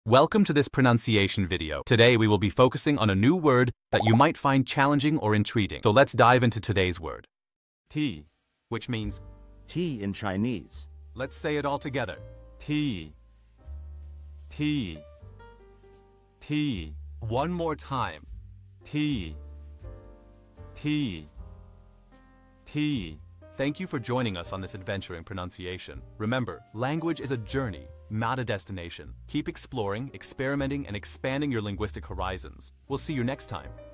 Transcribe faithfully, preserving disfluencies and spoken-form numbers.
Welcome to this pronunciation video. Today we will be focusing on a new word that you might find challenging or intriguing. So let's dive into today's word. Tea, which means Tea in Chinese. let's say it all together. Tea. Tea. Tea. One more time. Tea. Tea. Tea. Thank you for joining us on this adventure in pronunciation. Remember, language is a journey, not a destination. Keep exploring, experimenting, and expanding your linguistic horizons. We'll see you next time.